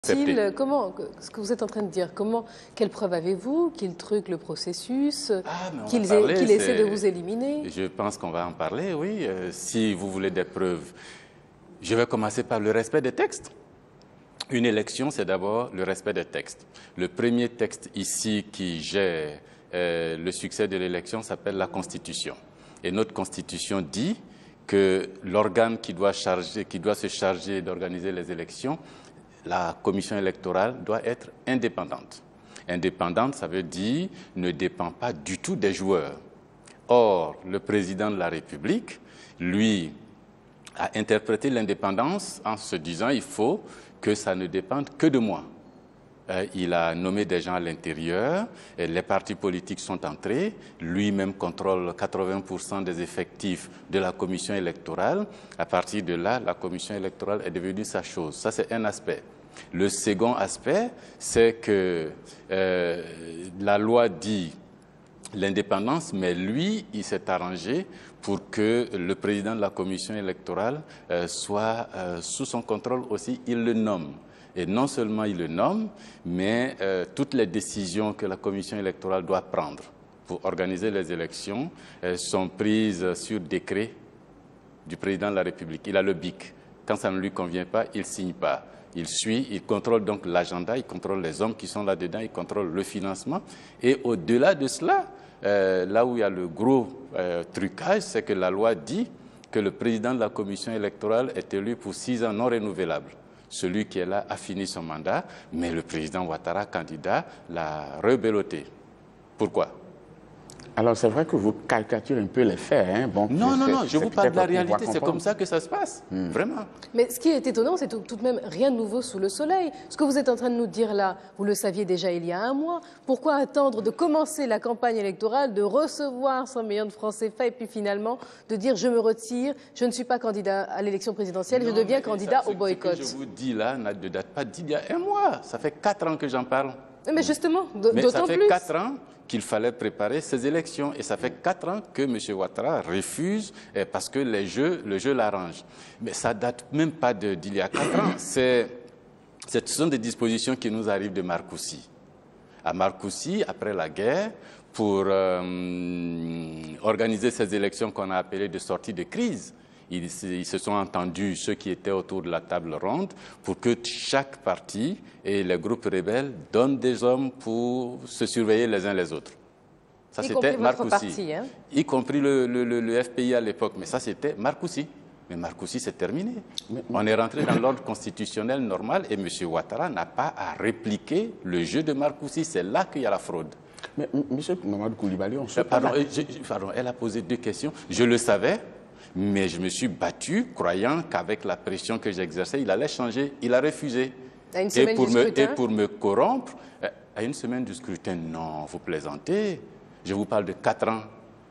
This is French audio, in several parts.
Comment, ce que vous êtes en train de dire, quelle preuve avez-vous qu'il truque le processus, qu'il essaie de vous éliminer? Je pense qu'on va en parler, oui. Si vous voulez des preuves, je vais commencer par le respect des textes. Une élection, c'est d'abord le respect des textes. Le premier texte ici qui gère le succès de l'élection s'appelle la Constitution. Et notre Constitution dit que l'organe qui doit se charger d'organiser les élections, la commission électorale doit être indépendante. Indépendante, ça veut dire ne dépend pas du tout des joueurs. Or, le président de la République, lui, a interprété l'indépendance en se disant il faut que ça ne dépende que de moi. Il a nommé des gens à l'intérieur, les partis politiques sont entrés, lui-même contrôle 80% des effectifs de la commission électorale. À partir de là, la commission électorale est devenue sa chose. Ça, c'est un aspect. Le second aspect, c'est que la loi dit l'indépendance, mais lui, il s'est arrangé pour que le président de la commission électorale soit sous son contrôle aussi, il le nomme. Et non seulement il le nomme, mais toutes les décisions que la commission électorale doit prendre pour organiser les élections sont prises sur décret du président de la République. Il a le BIC. Quand ça ne lui convient pas, il ne signe pas. Il suit, il contrôle donc l'agenda, il contrôle les hommes qui sont là-dedans, il contrôle le financement. Et au-delà de cela, là où il y a le gros trucage, c'est que la loi dit que le président de la commission électorale est élu pour 6 ans non renouvelables. Celui qui est là a fini son mandat, mais le président Ouattara, candidat, l'a rebelloté. Pourquoi? Alors, c'est vrai que vous caricaturez un peu les faits. Hein? Bon, non, je vous parle de la réalité, c'est comme ça que ça se passe, vraiment. Mais ce qui est étonnant, c'est tout de même rien de nouveau sous le soleil. Ce que vous êtes en train de nous dire là, vous le saviez déjà il y a un mois. Pourquoi attendre de commencer la campagne électorale, de recevoir 100 millions de francs CFA et puis finalement de dire je me retire, je ne suis pas candidat à l'élection présidentielle, je deviens candidat au boycott? Ce que je vous dis là ne date pas d'il y a un mois, ça fait 4 ans que j'en parle. Mais justement, d'autant plus. Ça fait 4 ans qu'il fallait préparer ces élections. Et ça fait 4 ans que M. Ouattara refuse parce que le jeu l'arrange. Mais ça ne date même pas d'il y a 4 ans. Ce sont des dispositions qui nous arrivent de Marcoussis. À Marcoussis, après la guerre, pour organiser ces élections qu'on a appelées de sortie de crise, ils se sont entendus, ceux qui étaient autour de la table ronde, pour que chaque parti et les groupes rebelles donnent des hommes pour se surveiller les uns les autres. Ça, c'était Marcoussis. Hein? Y compris le FPI à l'époque. Mais ça, c'était Marcoussis. Mais Marcoussis, c'est terminé. On est rentré dans l'ordre constitutionnel normal et M. Ouattara n'a pas à répliquer le jeu de Marcoussis. C'est là qu'il y a la fraude. Mais M. Mamadou Koulibaly, on se pardon, elle a posé 2 questions. Je le savais. Mais je me suis battu, croyant qu'avec la pression que j'exerçais, il allait changer. Il a refusé. À une semaine du scrutin. Et pour me corrompre, à une semaine du scrutin, non, vous plaisantez. Je vous parle de 4 ans.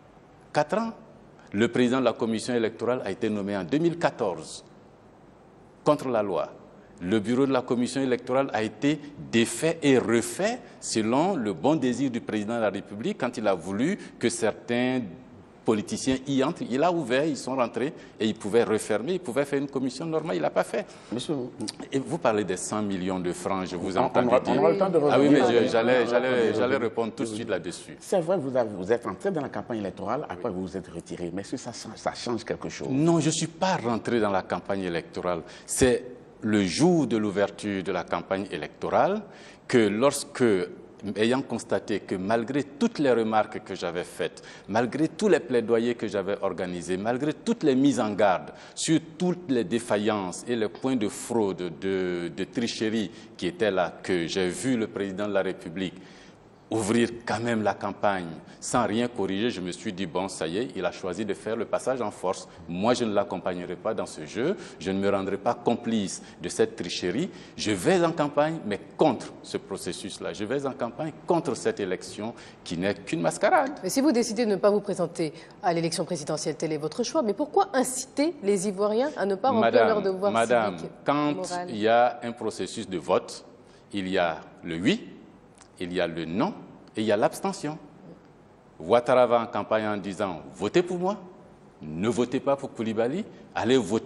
4 ans. Le président de la commission électorale a été nommé en 2014 contre la loi. Le bureau de la commission électorale a été défait et refait selon le bon désir du président de la République quand il a voulu que certains politiciens y entrent. Il a ouvert, ils sont rentrés et ils pouvaient refermer, ils pouvaient faire une commission normale, il n'a pas fait. Monsieur, et vous parlez des 100 millions de francs, je vous entends dire. On aura le temps de revenir. Ah oui, mais j'allais répondre tout de suite là-dessus. C'est vrai, vous êtes entré dans la campagne électorale, après vous vous êtes retiré. Mais est-ce que ça change quelque chose? Non, je ne suis pas rentré dans la campagne électorale. C'est le jour de l'ouverture de la campagne électorale que lorsque, ayant constaté que malgré toutes les remarques que j'avais faites, malgré tous les plaidoyers que j'avais organisés, malgré toutes les mises en garde sur toutes les défaillances et les points de fraude, de tricherie qui étaient là, que j'ai vu le président de la République ouvrir quand même la campagne sans rien corriger, je me suis dit, bon, ça y est, il a choisi de faire le passage en force. Moi, je ne l'accompagnerai pas dans ce jeu, je ne me rendrai pas complice de cette tricherie. Je vais en campagne, mais contre ce processus-là. Je vais en campagne contre cette élection qui n'est qu'une mascarade. Mais si vous décidez de ne pas vous présenter à l'élection présidentielle, tel est votre choix. Mais pourquoi inciter les Ivoiriens à ne pas remplir leur devoir civique? Madame, quand il y a un processus de vote, il y a le oui, il y a le non et il y a l'abstention. Ouattara va en campagne en disant « Votez pour moi, ne votez pas pour Koulibaly, allez voter quand même ».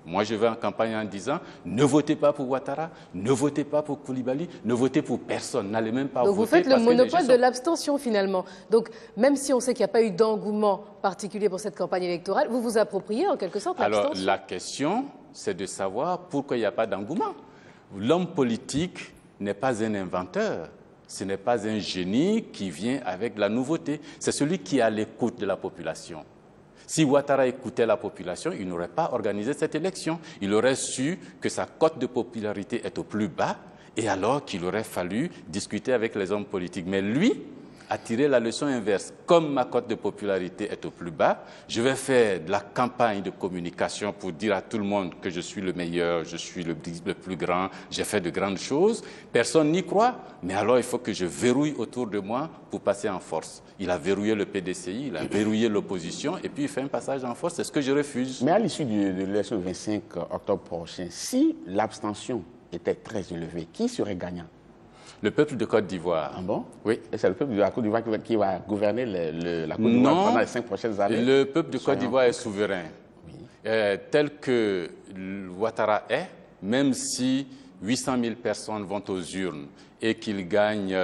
Moi, je vais en campagne en disant, ne votez pas pour Ouattara, ne votez pas pour Koulibaly, ne votez pour personne, n'allez même pas voter. Donc vous faites le monopole de l'abstention finalement. Donc même si on sait qu'il n'y a pas eu d'engouement particulier pour cette campagne électorale, vous vous appropriez en quelque sorte l'abstention. Alors la question, c'est de savoir pourquoi il n'y a pas d'engouement. L'homme politique n'est pas un inventeur. Ce n'est pas un génie qui vient avec la nouveauté. C'est celui qui est à l'écoute de la population. Si Ouattara écoutait la population, il n'aurait pas organisé cette élection. Il aurait su que sa cote de popularité est au plus bas et alors qu'il aurait fallu discuter avec les hommes politiques. Mais lui a tiré la leçon inverse. Comme ma cote de popularité est au plus bas, je vais faire de la campagne de communication pour dire à tout le monde que je suis le meilleur, je suis le plus grand, j'ai fait de grandes choses. Personne n'y croit, mais alors il faut que je verrouille autour de moi pour passer en force. Il a verrouillé le PDCI, il a verrouillé l'opposition et puis il fait un passage en force. C'est ce que je refuse. Mais à l'issue de l'élection du 25 octobre prochain, si l'abstention était très élevée, qui serait gagnant? Le peuple de Côte d'Ivoire. Ah bon? Oui. Et c'est le peuple de la Côte d'Ivoire qui va gouverner la Côte d'Ivoire pendant les 5 prochaines années? Le peuple de Côte d'Ivoire est souverain. Oui. Tel que Ouattara est, même si 800 000 personnes vont aux urnes et qu'il gagne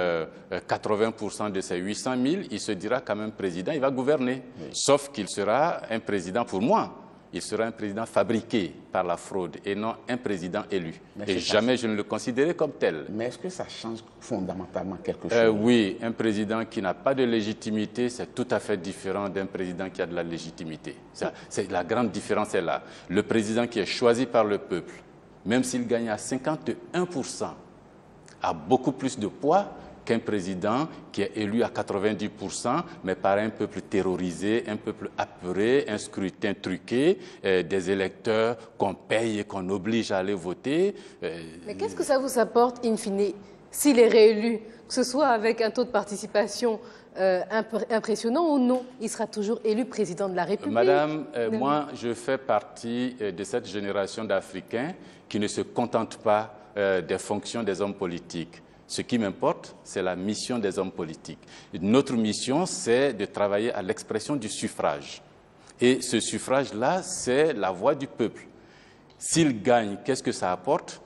80% de ces 800 000, il se dira quand même président, il va gouverner. Oui. Sauf qu'il sera un président pour moi. Il sera un président fabriqué par la fraude et non un président élu. Et jamais je ne le considérais comme tel. Mais est-ce que ça change fondamentalement quelque chose? Oui, un président qui n'a pas de légitimité, c'est tout à fait différent d'un président qui a de la légitimité. La grande différence est là. Le président qui est choisi par le peuple, même s'il gagne à 51%, a beaucoup plus de poids qu'un président qui est élu à 90%, mais par un peuple terrorisé, un peuple apeuré, un scrutin truqué, des électeurs qu'on paye et qu'on oblige à aller voter. Mais qu'est-ce que ça vous apporte, in fine, s'il est réélu, que ce soit avec un taux de participation impressionnant ou non, il sera toujours élu président de la République? Madame, moi, je fais partie de cette génération d'Africains qui ne se contentent pas des fonctions des hommes politiques. Ce qui m'importe, c'est la mission des hommes politiques. Notre mission, c'est de travailler à l'expression du suffrage. Et ce suffrage-là, c'est la voix du peuple. S'il gagne, qu'est-ce que ça apporte?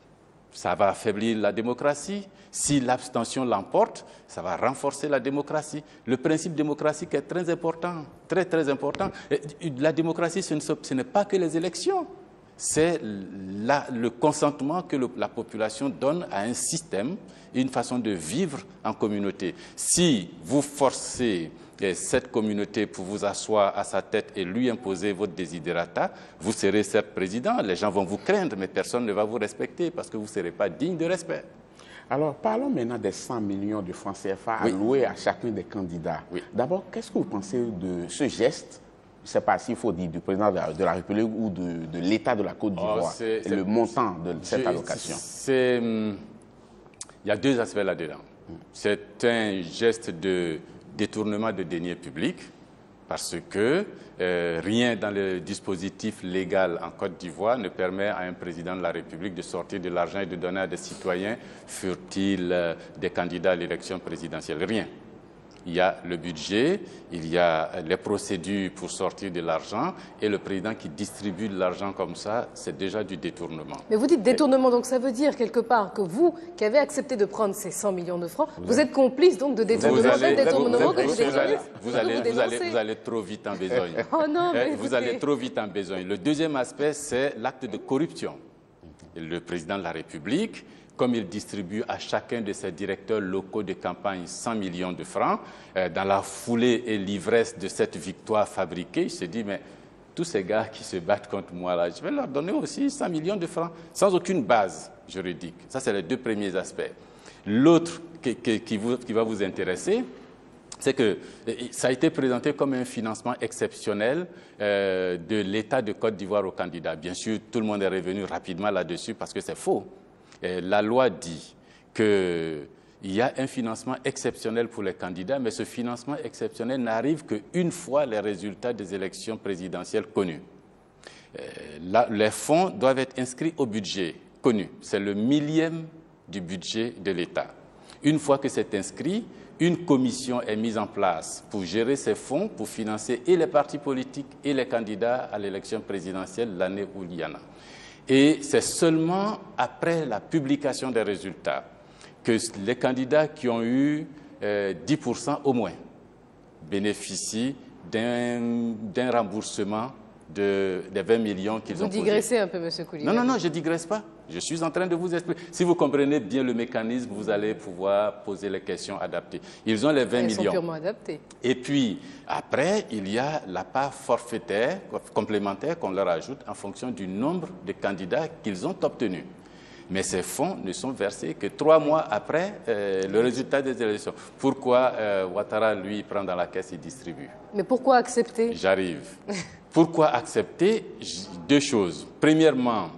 Ça va affaiblir la démocratie. Si l'abstention l'emporte, ça va renforcer la démocratie. Le principe démocratique est très important, très très important. La démocratie, ce n'est pas que les élections. C'est le consentement que la population donne à un système, une façon de vivre en communauté. Si vous forcez cette communauté pour vous asseoir à sa tête et lui imposer votre desiderata, vous serez certes président, les gens vont vous craindre, mais personne ne va vous respecter parce que vous ne serez pas digne de respect. Alors, parlons maintenant des 100 millions de francs CFA alloués à chacun des candidats. Oui. D'abord, qu'est-ce que vous pensez de ce geste? Je ne sais pas s'il faut dire du président de la République ou de l'État de la Côte d'Ivoire, le montant de cette allocation. Il y a deux aspects là-dedans. C'est un geste de détournement de deniers publics parce que rien dans le dispositif légal en Côte d'Ivoire ne permet à un président de la République de sortir de l'argent et de donner à des citoyens, furent-ils des candidats à l'élection présidentielle. Rien. Il y a le budget, il y a les procédures pour sortir de l'argent et le président qui distribue de l'argent comme ça, c'est déjà du détournement. Mais vous dites détournement, donc ça veut dire quelque part que vous, qui avez accepté de prendre ces 100 millions de francs, vous êtes complice donc de détournement, vous allez trop vite en besogne. Oh non, mais vous allez trop vite en besogne. Le deuxième aspect, c'est l'acte de corruption. Et le président de la République, comme il distribue à chacun de ses directeurs locaux de campagne 100 millions de francs, dans la foulée et l'ivresse de cette victoire fabriquée, il se dit, mais tous ces gars qui se battent contre moi, là, je vais leur donner aussi 100 millions de francs, sans aucune base juridique. Ça, c'est les deux premiers aspects. L'autre qui va vous intéresser, c'est que ça a été présenté comme un financement exceptionnel de l'État de Côte d'Ivoire aux candidats. Bien sûr, tout le monde est revenu rapidement là-dessus parce que c'est faux. La loi dit qu'il y a un financement exceptionnel pour les candidats, mais ce financement exceptionnel n'arrive qu'une fois les résultats des élections présidentielles connus. Les fonds doivent être inscrits au budget connu. C'est le millième du budget de l'État. Une fois que c'est inscrit, une commission est mise en place pour gérer ces fonds, pour financer et les partis politiques et les candidats à l'élection présidentielle l'année où il y en a. Et c'est seulement après la publication des résultats que les candidats qui ont eu 10% au moins bénéficient d'un remboursement des 20 millions qu'ils ont posés. Vous digressez un peu, M. Coulibaly. Non, je ne digresse pas. Je suis en train de vous expliquer. Si vous comprenez bien le mécanisme, vous allez pouvoir poser les questions adaptées. Ils ont les 20 millions. Elles sont purement adaptées. Et puis, après, il y a la part forfaitaire, complémentaire qu'on leur ajoute en fonction du nombre de candidats qu'ils ont obtenus. Mais ces fonds ne sont versés que 3 mois après le résultat des élections. Pourquoi Ouattara, lui, prend dans la caisse et distribue? Mais pourquoi accepter? J'arrive. Pourquoi accepter? 2 choses. Premièrement,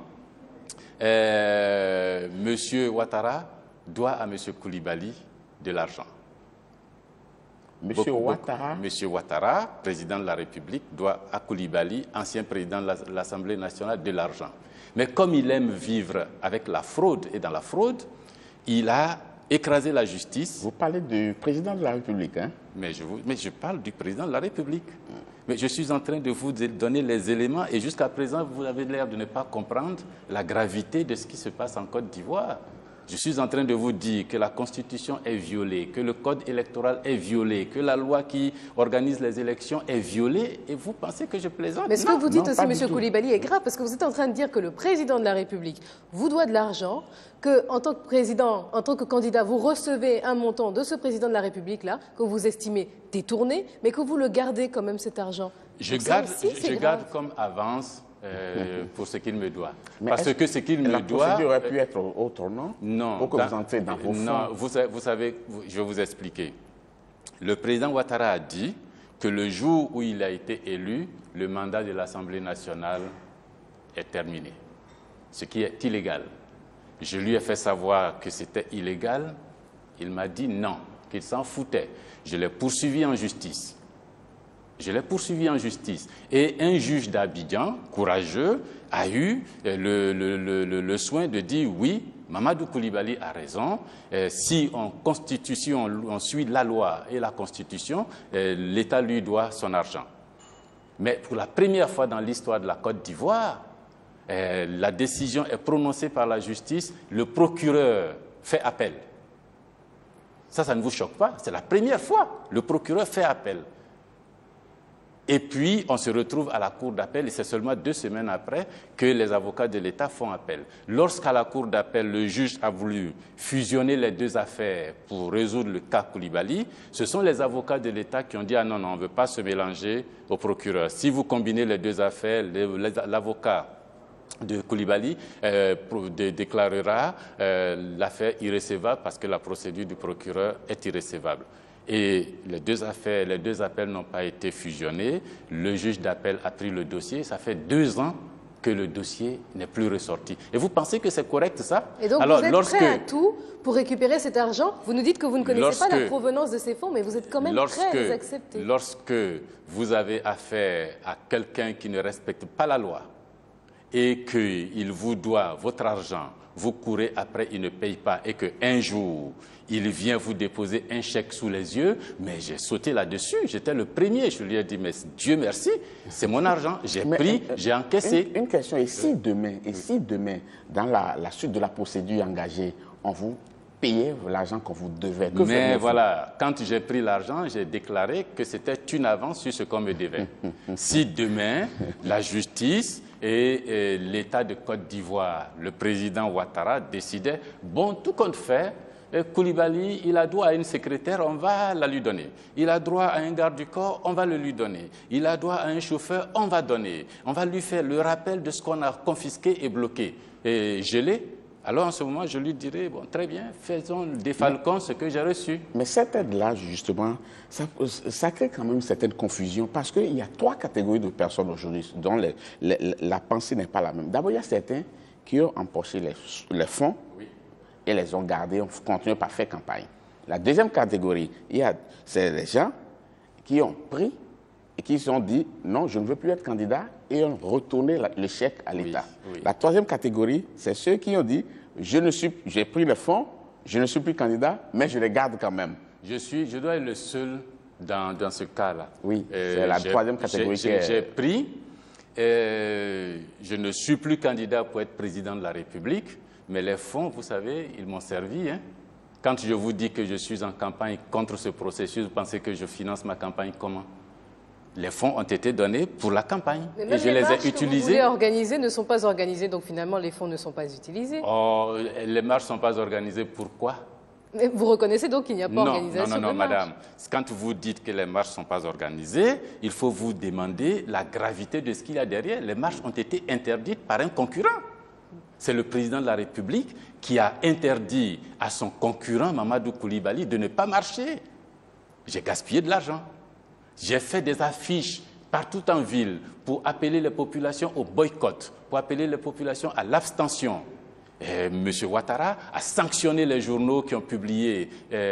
M. Ouattara doit à M. Coulibaly de l'argent. M. Ouattara, président de la République, doit à Coulibaly, ancien président de l'Assemblée nationale, de l'argent. Mais comme il aime vivre avec la fraude et dans la fraude, il a écrasé la justice. Vous parlez du président de la République, hein? Mais je parle du président de la République. Mais je suis en train de vous donner les éléments et jusqu'à présent, vous avez l'air de ne pas comprendre la gravité de ce qui se passe en Côte d'Ivoire. Je suis en train de vous dire que la Constitution est violée, que le code électoral est violé, que la loi qui organise les élections est violée et vous pensez que je plaisante? Mais ce que vous dites aussi, M. Coulibaly, est grave parce que vous êtes en train de dire que le président de la République vous doit de l'argent, qu'en tant que président, en tant que candidat, vous recevez un montant de ce président de la République-là, que vous estimez détourné, mais que vous le gardez quand même cet argent. Je garde comme avance pour ce qu'il me doit. Parce que ce qu'il me doit... La procédure aurait pu être autre, non? Non. Pour que vous entrez dans vos fonds. Non, vous savez, je vais vous expliquer. Le président Ouattara a dit que le jour où il a été élu, le mandat de l'Assemblée nationale est terminé. Ce qui est illégal. Je lui ai fait savoir que c'était illégal. Il m'a dit non, qu'il s'en foutait. Je l'ai poursuivi en justice. Et un juge d'Abidjan, courageux, a eu le soin de dire oui, Mamadou Coulibaly a raison. Si on suit la loi et la Constitution, l'État lui doit son argent. Mais pour la première fois dans l'histoire de la Côte d'Ivoire, la décision est prononcée par la justice, le procureur fait appel. Ça ne vous choque pas? C'est la première fois. Le procureur fait appel. Et puis, on se retrouve à la cour d'appel et c'est seulement 2 semaines après que les avocats de l'État font appel. Lorsqu'à la cour d'appel, le juge a voulu fusionner les 2 affaires pour résoudre le cas Coulibaly, ce sont les avocats de l'État qui ont dit « Ah non, on ne veut pas se mélanger au procureur. Si vous combinez les 2 affaires, l'avocat de Coulibaly déclarera l'affaire irrécevable parce que la procédure du procureur est irrécevable. » Et les 2 appels n'ont pas été fusionnés. Le juge d'appel a pris le dossier. Ça fait 2 ans que le dossier n'est plus ressorti. Et vous pensez que c'est correct, ça? Et donc, vous êtes prêt à tout pour récupérer cet argent? Vous nous dites que vous ne connaissez pas la provenance de ces fonds, mais vous êtes quand même prêt à les accepter. Lorsque vous avez affaire à quelqu'un qui ne respecte pas la loi et qu'il vous doit votre argent, vous courez après, il ne paye pas, et qu'un jour, il vient vous déposer un chèque sous les yeux, mais j'ai sauté là-dessus, j'étais le premier, je lui ai dit, mais Dieu merci, c'est mon argent, j'ai pris, j'ai encaissé. Une question, et si demain, dans la suite de la procédure engagée, on vous payait l'argent qu'on vous devait? Mais voilà, quand j'ai pris l'argent, j'ai déclaré que c'était une avance sur ce qu'on me devait. Si demain, la justice et l'État de Côte d'Ivoire, le président Ouattara décidait, bon, tout compte fait, Coulibaly, il a droit à une secrétaire, on va la lui donner. Il a droit à un garde du corps, on va le lui donner. Il a droit à un chauffeur, on va donner. On va lui faire le rappel de ce qu'on a confisqué et bloqué et gelé. Alors en ce moment, je lui dirais, bon, très bien, faisons des falcons ce que j'ai reçu. Mais cette aide-là, justement, ça crée quand même une certaine confusion parce qu'il y a 3 catégories de personnes aujourd'hui dont la pensée n'est pas la même. D'abord, il y a certains qui ont empoché les fonds et les ont gardés, on continue par faire campagne. La deuxième catégorie, c'est les gens qui ont pris et qui se sont dit, non, je ne veux plus être candidat, et ont retourné le chèque à l'État. La troisième catégorie, c'est ceux qui ont dit, j'ai pris les fonds, je ne suis plus candidat, mais je les garde quand même. Je dois être le seul dans ce cas-là. Oui, c'est la troisième catégorie. J'ai pris, je ne suis plus candidat pour être président de la République, mais les fonds, vous savez, ils m'ont servi. Hein. Quand je vous dis que je suis en campagne contre ce processus, vous pensez que je finance ma campagne comment? Les fonds ont été donnés pour la campagne et je les ai utilisés. Que vous voulez organiser ne sont pas organisés, donc finalement les fonds ne sont pas utilisés. Oh, les marches ne sont pas organisées, pourquoi? Mais vous reconnaissez donc qu'il n'y a pas d'organisation? Non, madame. Quand vous dites que les marches ne sont pas organisées, il faut vous demander la gravité de ce qu'il y a derrière. Les marches ont été interdites par un concurrent. C'est le président de la République qui a interdit à son concurrent, Mamadou Koulibaly, de ne pas marcher. J'ai gaspillé de l'argent. J'ai fait des affiches partout en ville pour appeler les populations au boycott, pour appeler les populations à l'abstention. M. Ouattara a sanctionné les journaux qui ont publié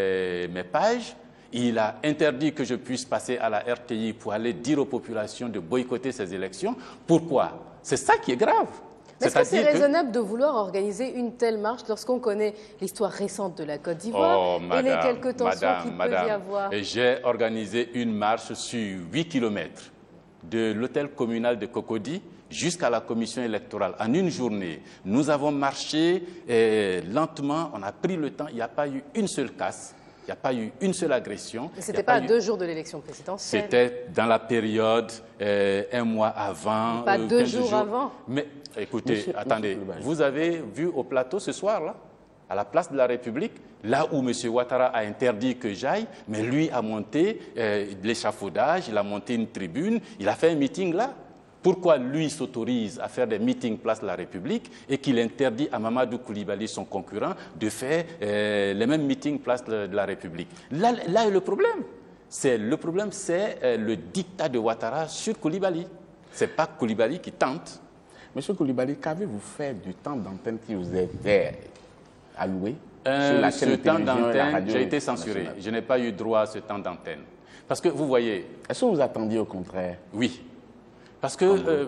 mes pages. Il a interdit que je puisse passer à la RTI pour aller dire aux populations de boycotter ces élections. Pourquoi? C'est ça qui est grave. Est-ce que c'est raisonnable de vouloir organiser une telle marche lorsqu'on connaît l'histoire récente de la Côte d'Ivoire et les quelques tensions qu'il peut y avoir? J'ai organisé une marche sur 8 km de l'hôtel communal de Cocody jusqu'à la commission électorale. En une journée, nous avons marché lentement, on a pris le temps, il n'y a pas eu une seule casse. Il n'y a pas eu une seule agression. Ce n'était pas à 2 jours de l'élection présidentielle. C'était dans la période, un mois avant. Pas 2 jours avant. Mais écoutez, attendez, vous avez vu au plateau ce soir-là, à la place de la République, là où M. Ouattara a interdit que j'aille, mais lui a monté l'échafaudage, il a monté une tribune, il a fait un meeting là. Pourquoi lui s'autorise à faire des meetings place de la République et qu'il interdit à Mamadou Koulibaly, son concurrent, de faire les mêmes meetings place de la République? Là est le problème. Le problème, c'est le dictat de Ouattara sur Koulibaly. Ce n'est pas Koulibaly qui tente. Monsieur Koulibaly, qu'avez-vous fait du temps d'antenne qui vous était alloué sur la chaîne de télévision et la radio? J'ai été censuré. Je n'ai pas eu droit à ce temps d'antenne. Parce que vous voyez... Est-ce que vous attendiez au contraire? Oui. Parce que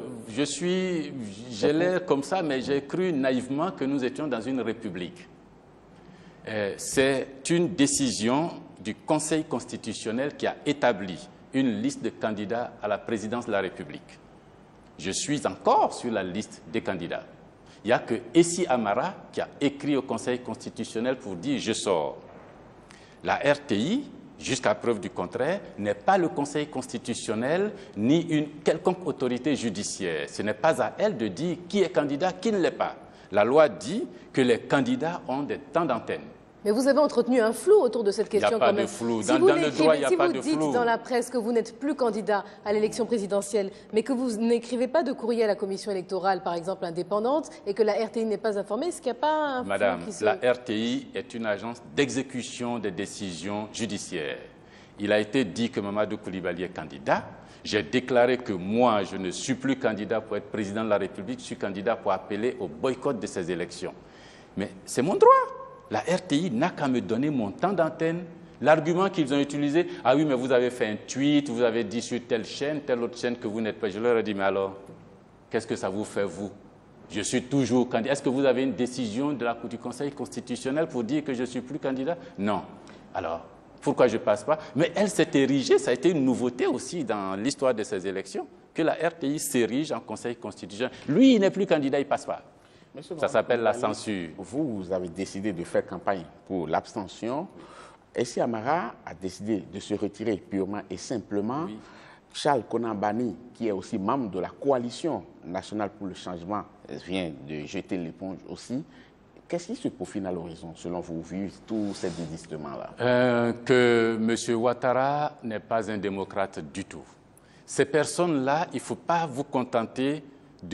j'ai l'air comme ça, mais j'ai cru naïvement que nous étions dans une république. C'est une décision du Conseil constitutionnel qui a établi une liste de candidats à la présidence de la République. Je suis encore sur la liste des candidats. Il n'y a que Essi Amara qui a écrit au Conseil constitutionnel pour dire « je sors ». La RTI, jusqu'à preuve du contraire, n'est pas le Conseil constitutionnel ni une quelconque autorité judiciaire. Ce n'est pas à elle de dire qui est candidat, qui ne l'est pas. La loi dit que les candidats ont des temps d'antenne. Mais vous avez entretenu un flou autour de cette question. Il n'y a pas de flou. Dans le droit, il n'y a pas de flou. Si vous dites dans la presse que vous n'êtes plus candidat à l'élection présidentielle, mais que vous n'écrivez pas de courrier à la commission électorale, par exemple indépendante, et que la RTI n'est pas informée, est-ce qu'il n'y a pas un flou? Madame, la RTI est une agence d'exécution des décisions judiciaires. Il a été dit que Mamadou Koulibaly est candidat. J'ai déclaré que moi, je ne suis plus candidat pour être président de la République, je suis candidat pour appeler au boycott de ces élections. Mais c'est mon droit. La RTI n'a qu'à me donner mon temps d'antenne. L'argument qu'ils ont utilisé, ah oui, mais vous avez fait un tweet, vous avez dit sur telle autre chaîne que vous n'êtes pas. Je leur ai dit, mais alors, qu'est-ce que ça vous fait, vous? Je suis toujours candidat. Est-ce que vous avez une décision du Conseil constitutionnel pour dire que je ne suis plus candidat? Non. Alors, pourquoi je ne passe pas? Mais elle s'est érigée, ça a été une nouveauté aussi dans l'histoire de ces élections, que la RTI s'érige en Conseil constitutionnel. Lui, il n'est plus candidat, il ne passe pas. Ça s'appelle la censure. Vous avez décidé de faire campagne pour l'abstention. Essi Amara a décidé de se retirer purement et simplement. Oui. Charles Konan Banny, qui est aussi membre de la coalition nationale pour le changement, vient de jeter l'éponge aussi. Qu'est-ce qui se profile à l'horizon, selon vous, vu tous ces désistements-là? Que M. Ouattara n'est pas un démocrate du tout. Ces personnes-là, il ne faut pas vous contenter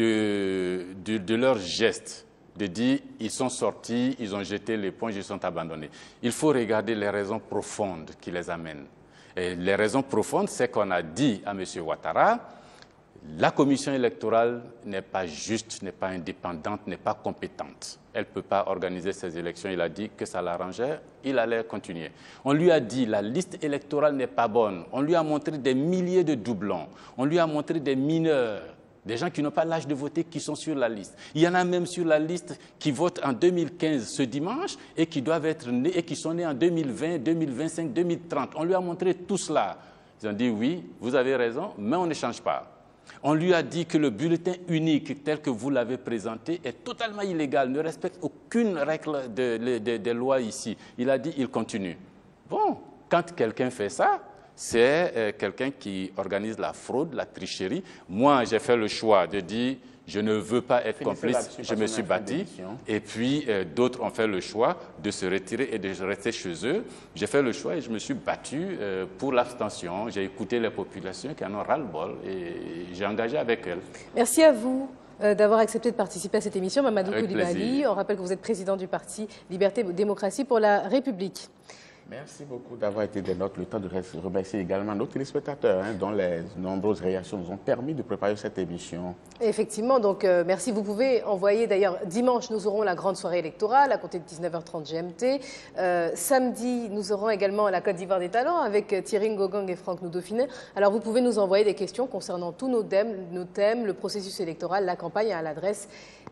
de leurs gestes, de dire ils sont sortis, ils ont jeté l'éponge, ils sont abandonnés. Il faut regarder les raisons profondes qui les amènent. Et les raisons profondes, c'est qu'on a dit à M. Ouattara, la commission électorale n'est pas juste, n'est pas indépendante, n'est pas compétente. Elle ne peut pas organiser ces élections. Il a dit que ça l'arrangeait, il allait continuer. On lui a dit la liste électorale n'est pas bonne. On lui a montré des milliers de doublons. On lui a montré des mineurs Des gens qui n'ont pas l'âge de voter, qui sont sur la liste. Il y en a même sur la liste qui votent en 2015 ce dimanche et qui doivent être nés et qui sont nés en 2020, 2025, 2030. On lui a montré tout cela. Ils ont dit oui, vous avez raison, mais on ne change pas. On lui a dit que le bulletin unique tel que vous l'avez présenté est totalement illégal, ne respecte aucune règle des lois ici. Il a dit il continue. Bon, quand quelqu'un fait ça, c'est quelqu'un qui organise la fraude, la tricherie. Moi, j'ai fait le choix de dire, je ne veux pas être complice, je me suis battu. Et puis, d'autres ont fait le choix de se retirer et de rester chez eux. J'ai fait le choix et je me suis battu pour l'abstention. J'ai écouté les populations qui en ont ras-le-bol et j'ai engagé avec elles. Merci à vous d'avoir accepté de participer à cette émission. Mamadou Coulibaly, on rappelle que vous êtes président du parti Liberté et Démocratie pour la République. Merci beaucoup d'avoir été des nôtres. Le temps de remercier également nos téléspectateurs dont les nombreuses réactions nous ont permis de préparer cette émission. Effectivement, donc merci. Vous pouvez envoyer, d'ailleurs, dimanche, nous aurons la grande soirée électorale à compter de 19h30 GMT. Samedi, nous aurons également la Côte d'Ivoire des talents avec Thierry Ngogang et Franck Dauphiné. Alors, vous pouvez nous envoyer des questions concernant tous nos thèmes, le processus électoral, la campagne à l'adresse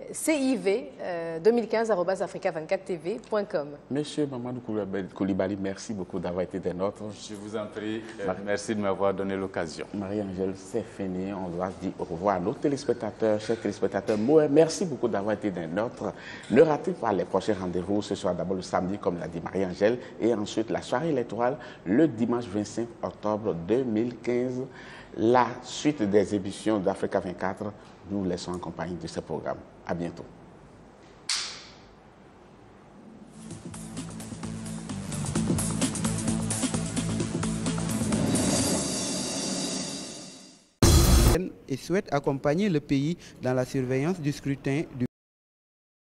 civ2015@africa24tv.com. Monsieur Mamadou Coulibaly, merci beaucoup d'avoir été des nôtres. Je vous en prie, merci de m'avoir donné l'occasion. Marie-Angèle, c'est fini. On doit se dire au revoir à nos téléspectateurs, chers téléspectateurs. Merci beaucoup d'avoir été des nôtres. Ne ratez pas les prochains rendez-vous. Ce sera d'abord le samedi, comme l'a dit Marie-Angèle, et ensuite la soirée électorale le dimanche 25 octobre 2015. La suite des émissions d'Africa 24, nous vous laissons en compagnie de ce programme. À bientôt. Et souhaite accompagner le pays dans la surveillance du scrutin du